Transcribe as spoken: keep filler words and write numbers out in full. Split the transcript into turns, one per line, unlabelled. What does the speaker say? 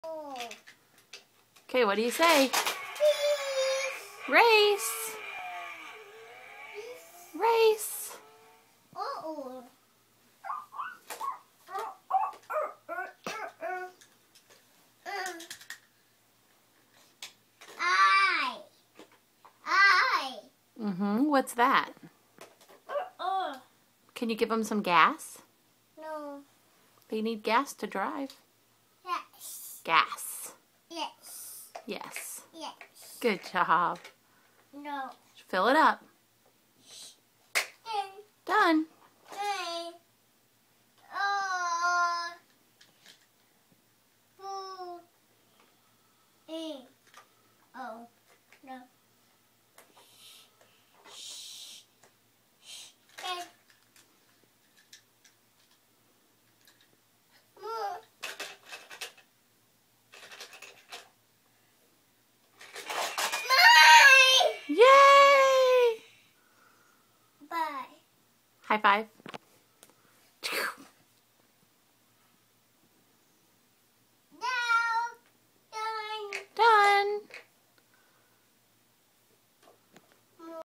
Okay, what do you say? Race! Race!
Uh-oh. I. I.
Mm-hmm. What's that?
Uh-uh.
Can you give them some gas?
No.
They need gas to drive.
Yes.
Gas.
Yes.
Yes.
Yes.
Good job.
No.
Fill it up. Done.
Hey. Oh. Boo. Eh. Oh. No. Eh. Moo.
Yay!
Bye.
High five.